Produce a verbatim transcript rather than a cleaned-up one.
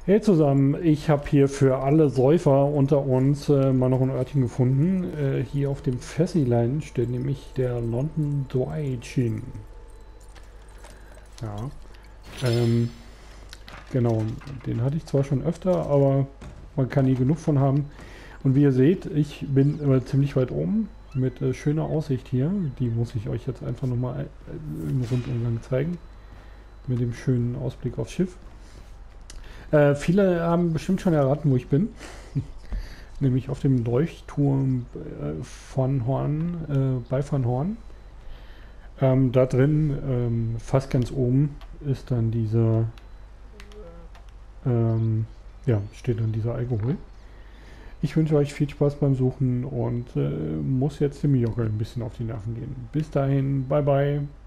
Hey zusammen, ich habe hier für alle Säufer unter uns äh, mal noch ein Örtchen gefunden. Äh, hier auf dem Fessilein steht nämlich der London Dry Gin. Ja, ähm, genau, den hatte ich zwar schon öfter, aber man kann nie genug von haben. Und wie ihr seht, ich bin äh, ziemlich weit oben mit äh, schöner Aussicht hier. Die muss ich euch jetzt einfach nochmal äh, im Rundumgang zeigen. Mit dem schönen Ausblick aufs Schiff. Äh, viele haben bestimmt schon erraten, wo ich bin. Nämlich auf dem Leuchtturm äh, von Horn, äh, bei Van Horn. Ähm, da drin, ähm, fast ganz oben, ist dann dieser, ähm, ja, steht dann dieser Alkohol. Ich wünsche euch viel Spaß beim Suchen und äh, muss jetzt dem Jockel ein bisschen auf die Nerven gehen. Bis dahin, bye bye.